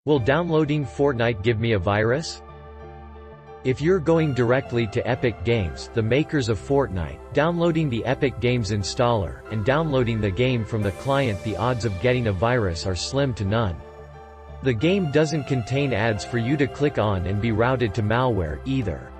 Will downloading Fortnite give me a virus? If you're going directly to Epic Games, the makers of Fortnite, downloading the Epic Games installer, and downloading the game from the client, the odds of getting a virus are slim to none. The game doesn't contain ads for you to click on and be routed to malware, either.